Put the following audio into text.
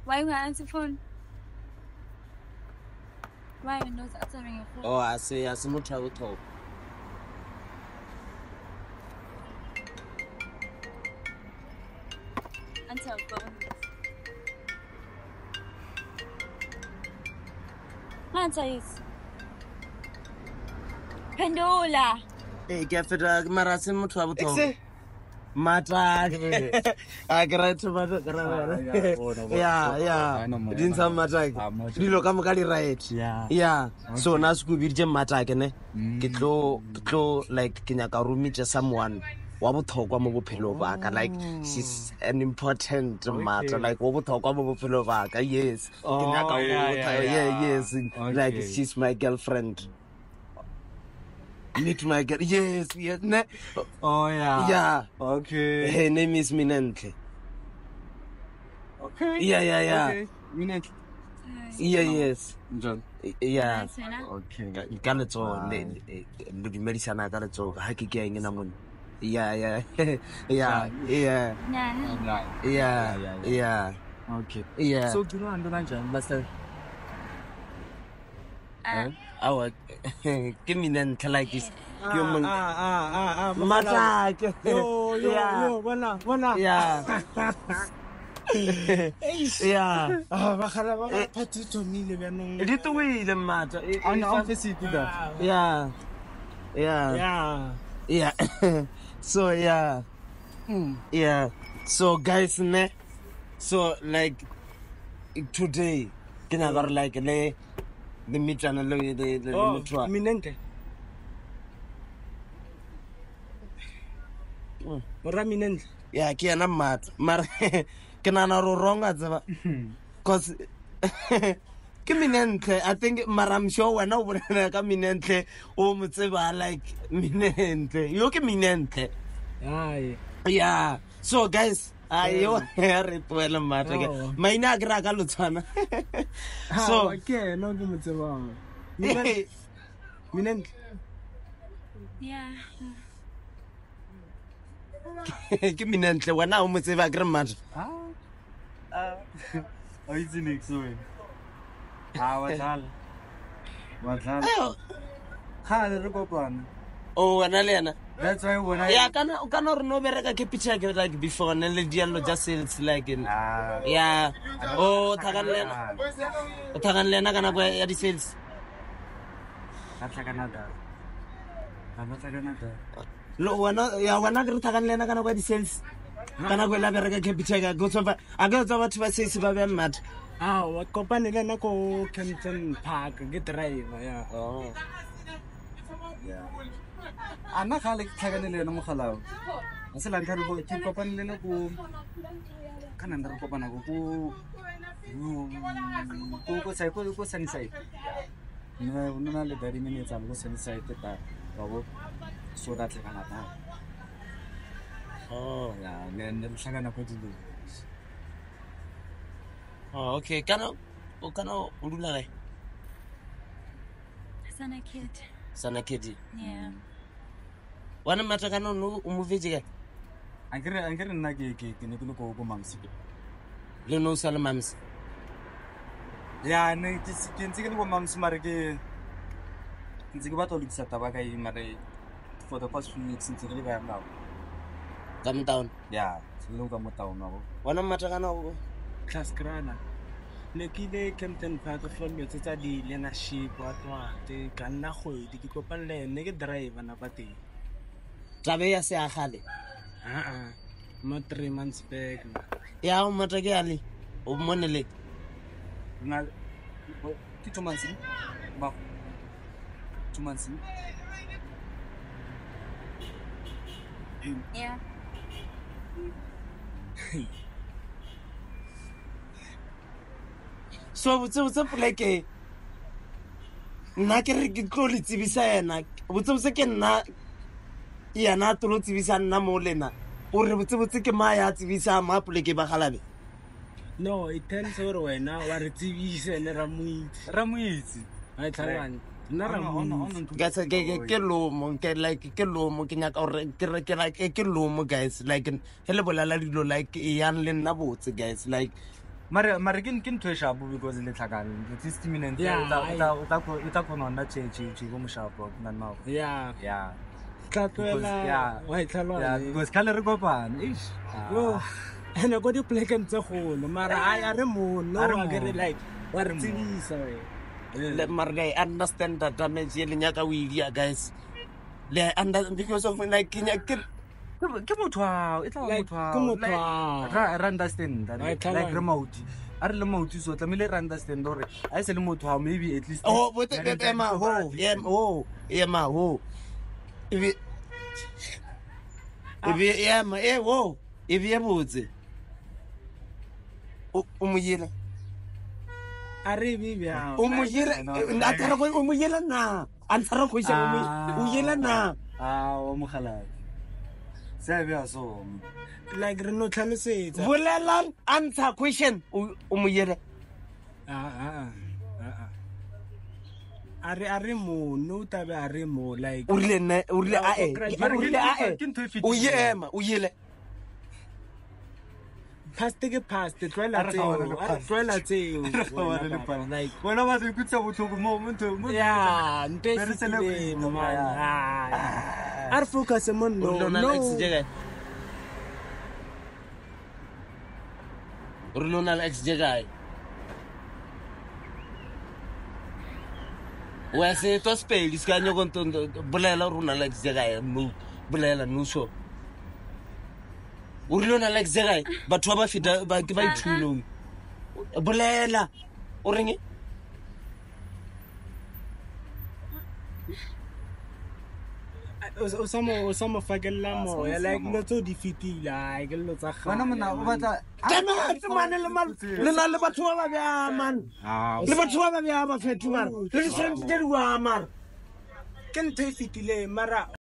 Why you answer phone? Why you not answering your phone? Oh, I say motho wa botlhokwa. Answer your phone. Answer is. Pendula. Hey, ke feta mara se motho wa botlhokwa. Mata a ke ra tsoma ka ra ya din sa mata ke dilo ka moka di right ya so na se go biditse mata ke ne ke tlo like ke nyaka roomite someone wa bothokwa mo bophelo ba ka like she's an important matter like wa bothokwa mo bophelo ba ka yes ke nyaka yes like she's my girlfriend. Meet my girl. Yes. Ne? Oh yeah. Yeah. Okay. Her name is Minentle. Okay. Yeah. Okay. Minentle. Yeah, yes. John. Yeah. Okay. Ka letso le dumedisana ka letso ha ke ke eng na mone. Yeah. Yeah. Okay. Yeah. So do you know John? Master. Our give me then like this. Mata. Yo, wana. Yeah. Yeah. Bakhala ba phatito mile byanong. Di tuwile mata. Ana office ida. Yeah. So yeah. Yeah. So guys, ne. So like today, can I got like the meet and the metro. Minentle. Ora Minentle. Yeah, ke na mat. Mar ke na ro wrong tsaba. Cause ke Minentle, I think I'm sure when o bona ka Minentle o mo tseba like Minentle. Yo ke Minentle. Yeah. So guys, ayo re tloela mata ke maina ke ra ka lotsana. So okay, no ke mo tsebang. Minentle. Yeah. ke Minentle wena o mo tseba ke re mata. O itse nix wena. Wadlala. Khale re kopana. Oh, wena le yena. That's why when I Yeah, kana re no bereka ke picture ke like before ne le diallo just sales like in. Yeah. Oh, thagan lena kana go ya di sales. Lo wana ke thagan lena kana go ya di sales. Kana go la bereka ke picture ka go tswa aga tswa batho ba sales ba be mad. wa kopane le nna ko Kempton Park ke driver ya. Oh. Ana khale ke tlhakane le yena mogala o. A se la ntlha go ke kopane le nna ko kana nda re kopana go Sunnyside. No na le 30 minutes am go Sunnyside ta go so that le kana ta. Oh. Ya ne tlhakana go dilo. Oh, okay. Kana o dula gae? Sana kid. Yeah. Wana mata kana no o movie ga? Ankere nna ke ne ke le go mamsi. Le no sala mams. Ya ne ke ntse ke le go mamsi mare ke ntse ke batla go tsata ba kai mare for the past few weeks ntse ke le ba now. Come down. Ya, se le go mo town go. Wana mata kana o Class grana. Ne ke ile Kempton Park from yo tsa di leadership wa twate ka nna kgwedi ke kopana le ne ke driver na ba teng. tabe ya se a gale. Mo 3 months back. Ya o mata ke ali o monele. Na ke 2 months ba 2 months. Yeah. So botse poleke nna ke re ke tlo le tsebisa yena botse ke nna yana tlo tsebisa nna mo lena o re botse ke ma ya tsebisa ma poleke ba galabe. No, it turns out wena wa re tsebisa ne ramuitsi ai tlhalane nna ramuitsi guys ke lomo ke like ke lomo ke nyaka gore ke like ke lomo guys like hele bolala dilo like e yang le nna botse guys like mare ke ntho e shapo because le tlhakane it's 60 minutes ita kona nna che go mo shapo nna now yeah yeah wa itlhalwa because kale re kopana yo ene go di plekeng tse golo mara a re mo no a ke re like wa re tsebisa we le mara guy understand that damage ye lenyaka o idia guys le under because of like ke motho wa e tla motho wa ra understand like remote a re le mouti so tlamile ra understand gore a se le motho wa maybe at least but ema ho ibe ema wo ibe ye botse o mo yela are bibya o mo yela nda tara go o mo yela na an tara go isa o yela na o mo khala se be so like re no tlhalosetsa bolelang answer question o mo yela are mo no tabe are mo like o rile o yema o yele past ke past tloela tseo like bona ba se kutsa botlhoko mo ya nte se mo ar focus mo no Ronald X Jegai wa se to spell iskanyo con bolela Ronald X Jegai mo bolela no so Ronald X Jegai batho ba fita ba ke ba ithulong bolela o reng o samo fakella mo ya like no tso di fitila ke lo tsa ga bona mona o batla mane le na le batho ba bya man le batho ba bya ba fetu mara le se ntse di wa mara ke nthe fitile mara